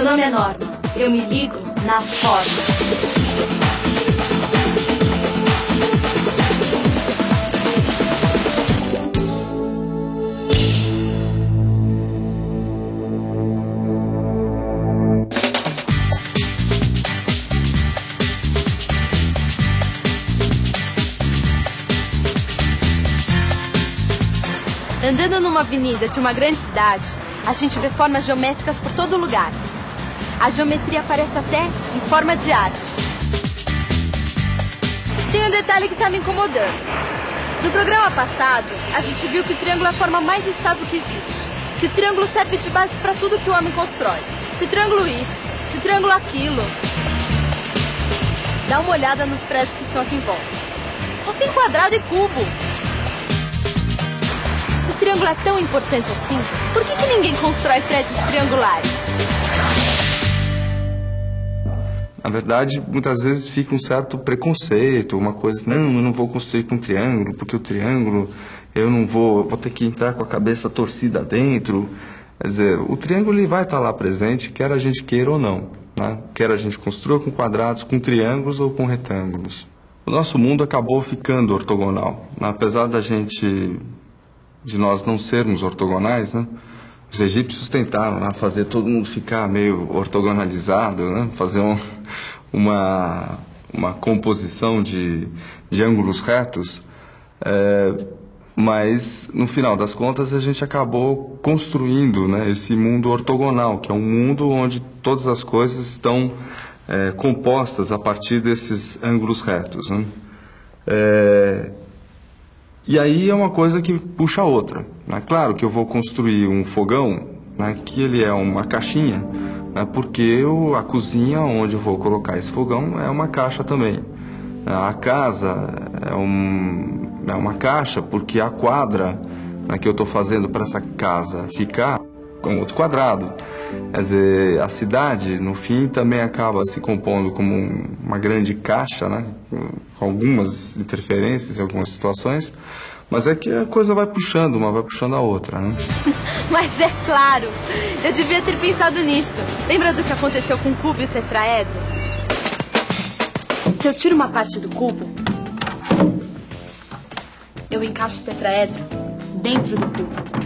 Meu nome é Norma. Eu me ligo na forma. Andando numa avenida de uma grande cidade, a gente vê formas geométricas por todo lugar. A geometria aparece até em forma de arte. Tem um detalhe que está me incomodando. No programa passado, a gente viu que o triângulo é a forma mais estável que existe. Que o triângulo serve de base para tudo que o homem constrói. Que o triângulo isso, que o triângulo aquilo. Dá uma olhada nos prédios que estão aqui em volta. Só tem quadrado e cubo. Se o triângulo é tão importante assim, por que ninguém constrói prédios triangulares? Na verdade, muitas vezes fica um certo preconceito, uma coisa, não, eu não vou construir com triângulo, porque o triângulo eu não vou ter que entrar com a cabeça torcida dentro. Quer dizer, o triângulo ele vai estar lá presente, quer a gente queira ou não, né? Quer a gente construa com quadrados, com triângulos ou com retângulos. O nosso mundo acabou ficando ortogonal, né? Apesar de nós não sermos ortogonais, né? Os egípcios tentaram, né, fazer todo mundo ficar meio ortogonalizado, né? Fazer uma composição de ângulos retos, mas no final das contas a gente acabou construindo, né, esse mundo ortogonal, que é um mundo onde todas as coisas estão compostas a partir desses ângulos retos, né? E aí é uma coisa que puxa a outra, né? Claro que eu vou construir um fogão, né, que ele é uma caixinha, né, porque a cozinha onde eu vou colocar esse fogão é uma caixa também. A casa é uma caixa porque a quadra, né, que eu estou fazendo para essa casa ficar com outro quadrado. Quer dizer, a cidade, no fim, também acaba se compondo como uma grande caixa, né? Com algumas interferências em algumas situações, mas é que a coisa vai puxando, uma vai puxando a outra, né? Mas é claro, eu devia ter pensado nisso. Lembra do que aconteceu com o cubo e o tetraedro? Se eu tiro uma parte do cubo, eu encaixo o tetraedro dentro do cubo.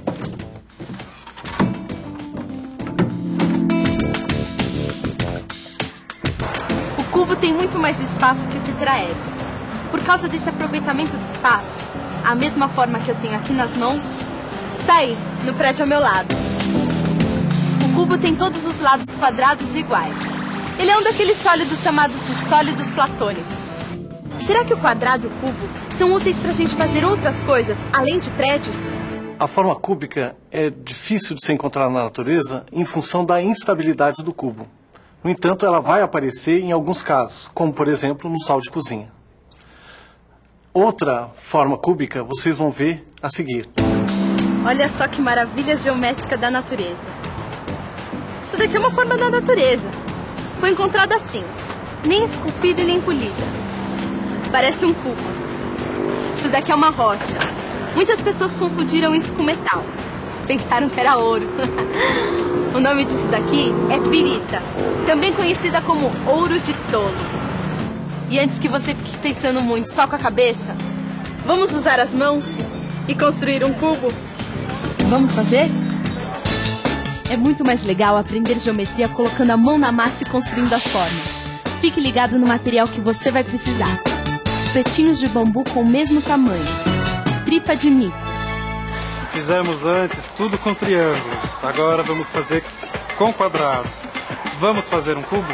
O cubo tem muito mais espaço que o tetraedro. Por causa desse aproveitamento do espaço, a mesma forma que eu tenho aqui nas mãos, está aí, no prédio ao meu lado. O cubo tem todos os lados quadrados iguais. Ele é um daqueles sólidos chamados de sólidos platônicos. Será que o quadrado e o cubo são úteis para a gente fazer outras coisas, além de prédios? A forma cúbica é difícil de se encontrar na natureza em função da instabilidade do cubo. No entanto, ela vai aparecer em alguns casos, como, por exemplo, no sal de cozinha. Outra forma cúbica vocês vão ver a seguir. Olha só que maravilha geométrica da natureza. Isso daqui é uma forma da natureza. Foi encontrada assim, nem esculpida e nem polida. Parece um cubo. Isso daqui é uma rocha. Muitas pessoas confundiram isso com metal. Pensaram que era ouro. O nome disso daqui é pirita, também conhecida como ouro de tolo. E antes que você fique pensando muito só com a cabeça, vamos usar as mãos e construir um cubo? Vamos fazer? É muito mais legal aprender geometria colocando a mão na massa e construindo as formas. Fique ligado no material que você vai precisar. Espetinhos de bambu com o mesmo tamanho. Tripa de mico. Fizemos antes tudo com triângulos, agora vamos fazer com quadrados. Vamos fazer um cubo?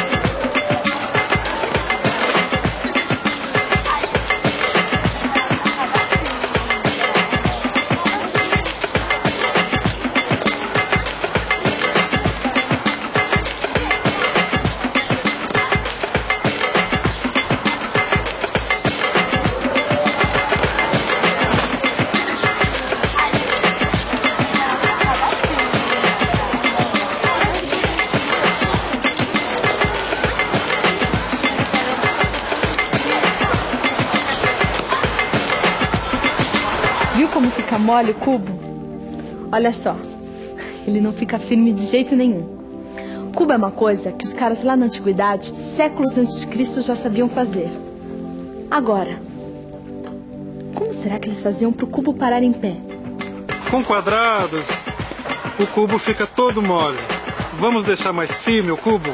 Viu como fica mole o cubo? Olha só, ele não fica firme de jeito nenhum. Cubo é uma coisa que os caras lá na antiguidade, séculos antes de Cristo, já sabiam fazer. Agora, como será que eles faziam para o cubo parar em pé? Com quadrados, o cubo fica todo mole. Vamos deixar mais firme o cubo?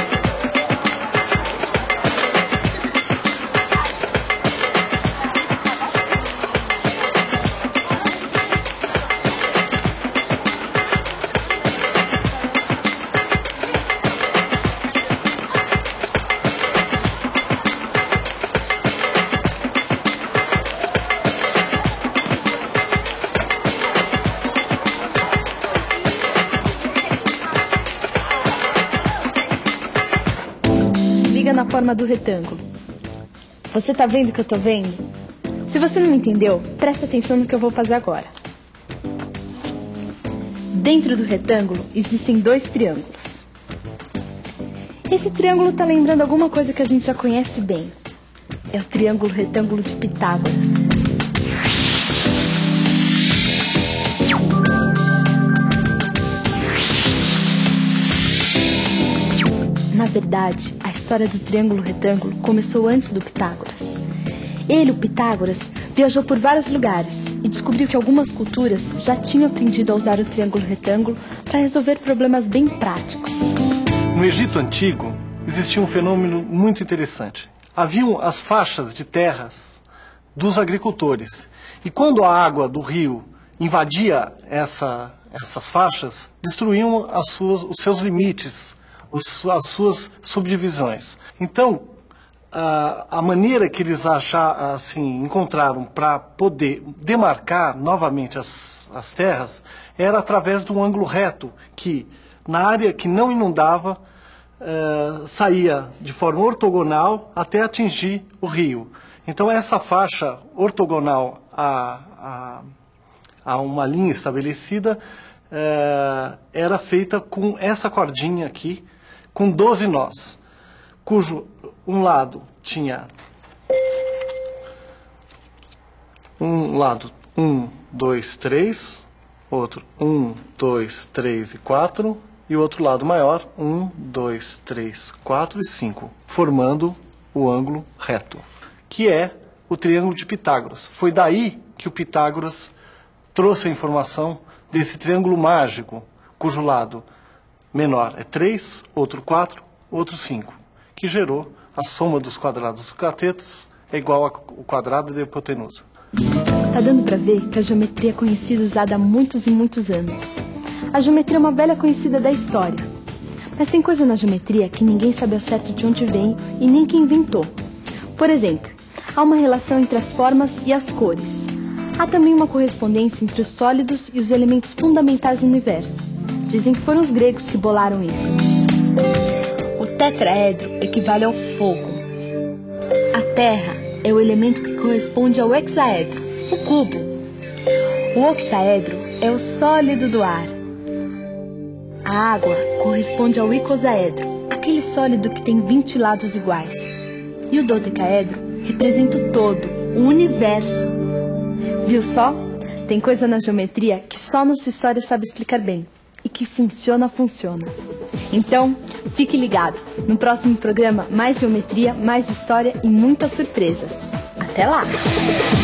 Na forma do retângulo. Você tá vendo o que eu tô vendo? Se você não entendeu, presta atenção no que eu vou fazer agora. Dentro do retângulo existem 2 triângulos. Esse triângulo tá lembrando alguma coisa que a gente já conhece bem. É o triângulo retângulo de Pitágoras. Na verdade, a história do triângulo retângulo começou antes do Pitágoras. Ele, o Pitágoras, viajou por vários lugares e descobriu que algumas culturas já tinham aprendido a usar o triângulo retângulo para resolver problemas bem práticos. No Egito Antigo, existia um fenômeno muito interessante. Haviam as faixas de terras dos agricultores. E quando a água do rio invadia essas faixas, destruíam os seus limites, as suas subdivisões. Então, a maneira que eles encontraram para poder demarcar novamente as terras era através de um ângulo reto, que na área que não inundava, saía de forma ortogonal até atingir o rio. Então, essa faixa ortogonal a uma linha estabelecida era feita com essa cordinha aqui, com 12 nós, cujo um lado tinha 1, 2, 3, outro 1, 2, 3 e 4, e o outro lado maior 1, 2, 3, 4 e 5, formando o ângulo reto, que é o triângulo de Pitágoras. Foi daí que o Pitágoras trouxe a informação desse triângulo mágico, cujo lado menor é 3, outro 4, outro 5, que gerou a soma dos quadrados dos catetos é igual ao quadrado da hipotenusa. Tá dando para ver que a geometria é conhecida e usada há muitos e muitos anos. A geometria é uma velha conhecida da história. Mas tem coisa na geometria que ninguém sabe ao certo de onde vem e nem quem inventou. Por exemplo, há uma relação entre as formas e as cores. Há também uma correspondência entre os sólidos e os elementos fundamentais do universo. Dizem que foram os gregos que bolaram isso. O tetraedro equivale ao fogo. A terra é o elemento que corresponde ao hexaedro, o cubo. O octaedro é o sólido do ar. A água corresponde ao icosaedro, aquele sólido que tem 20 lados iguais. E o dodecaedro representa o todo, o universo. Viu só? Tem coisa na geometria que só nossa história sabe explicar bem. E que funciona. Então, fique ligado. No próximo programa, mais geometria, mais história e muitas surpresas. Até lá!